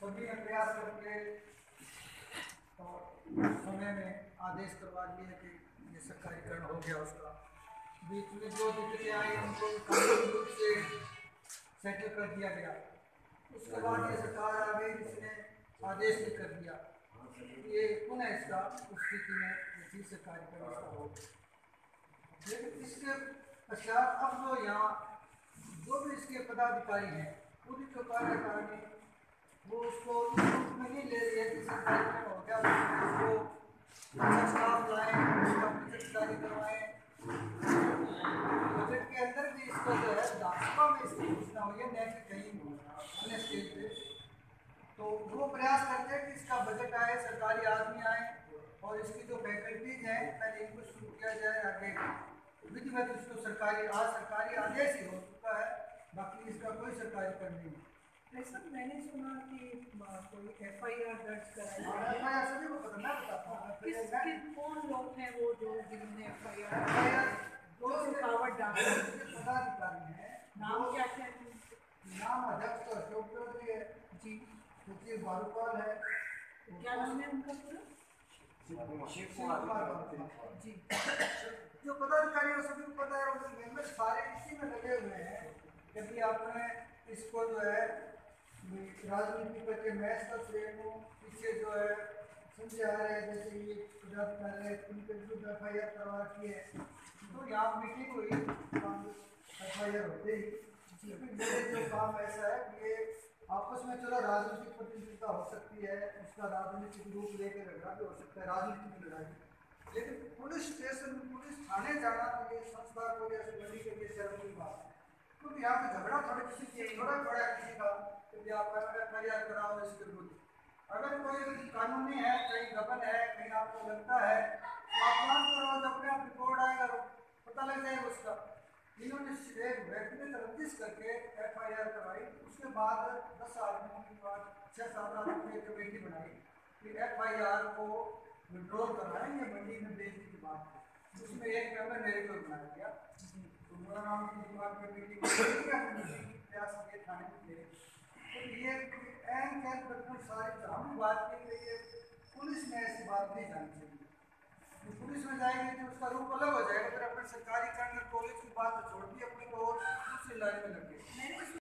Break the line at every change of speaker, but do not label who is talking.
सभी ने प्रयास करके तो समय में आदेश करवा दिए कि ये सरकारीकरण हो गया। उसका बीच में जो दिक्कतें आई उनको कानूनी रूप से सेटल कर दिया गया। उसके बाद ये सरकार आ गई जिसने आदेश भी कर दिया ये पुनः इसका उस स्थिति में फिर सरकारीकरण इसका हो गया। लेकिन इसके पश्चात अब जो यहाँ जो भी इसके पदाधिकारी हैं पूरी जो कार्यकारिणी वो उसको इस रूप में नहीं ले रही है कि सरकारीकरण हो गया उसको अच्छा स्टाफ लाएं, उसका बजट जारी करवाएं। बजट के अंदर भी इसको जो है विधानसभा में इसकी घोषणा हुई है, न कि कहीं अन्य स्टेज पे। तो वो प्रयास करते हैं कि इसका बजट आए, सरकारी आदमी आए और इसकी जो फैकल्टीज हैं पहले इनको शुरू किया जाए। आगे विधिवत उसको सरकारी आदेश ही हो चुका है, बाकी इसका कोई सरकारीकरण नहीं है।
सर मैंने सुना कि कोई एफआईआर दर्ज कराई है।
एफआईआर सभी को पता, मैं बताता हूँ
कौन लोग हैं वो जो जिन्होंने एफआईआर जो रुकावट डाली
पदाधिकारी हैं।
नाम क्या क्या है?
नाम अध्यक्ष तो अशोक चौधरी है
जी,
सचिव बारूपाल है।
क्या नाम है उनका पूरा?
जी, जो पदाधिकारी है सभी को पता है, उनके मेंबर सारे इसी में लगे हुए हैं। यदि आपने इसको जो है राजनीति करके मैच का श्रेय को पीछे जो है समझे आ रहे हैं, जैसे ये पदाधिकारी है उनके विरुद्ध एफआईआर करवा रखी है। तो यहाँ मीटिंग हुई एफआईआर होते ही, लेकिन जो काम ऐसा है कि ये आपस में चलो राजनीतिक प्रतियोगिता हो सकती है, उसका राजनीतिक रूप लेकर झगड़ा भी हो सकता है, राजनीतिक लड़ाई। लेकिन पुलिस स्टेशन पुलिस थाने जाना तो ये संस्था को जैसे बड़ी के लिए शर्म की बात है, क्योंकि यहाँ पे झगड़ा थोड़ा किसी चीज थोड़ा बड़ा किसी का कि आप एफआईआर कराओ इसके विरुद्ध। अगर कोई कानूनी है, कहीं गबन है, कहीं आपको लगता है तो आप जांच कराओ, जब अपने आप रिपोर्ट आएगा पता लग जाएगा उसका। इन्होंने एक व्यक्तिगत रंजिश करके एफआईआर कराई, उसके बाद 10 आदमियों के बाद 6-7 आदमियों की कमेटी बनाई कि एफआईआर को विड्रॉल कराएं, ये मंडी में बेचने की बात है। उसमें एक मेंबर मेरे को बनाया गया, तो मेरा नाम की दिमाग में मीटिंग प्रयास किए थाने में थे। तो ये एन कैन बिल्कुल सारी हम बात की कि ये पुलिस में ऐसी बात नहीं जानी चाहिए। पुलिस में जाएगी तो उसका रूप अलग हो जाएगा, फिर अपने सरकारी कॉलेज की बात छोड़ दी अपनी को और दूसरी लाइन में लग गई।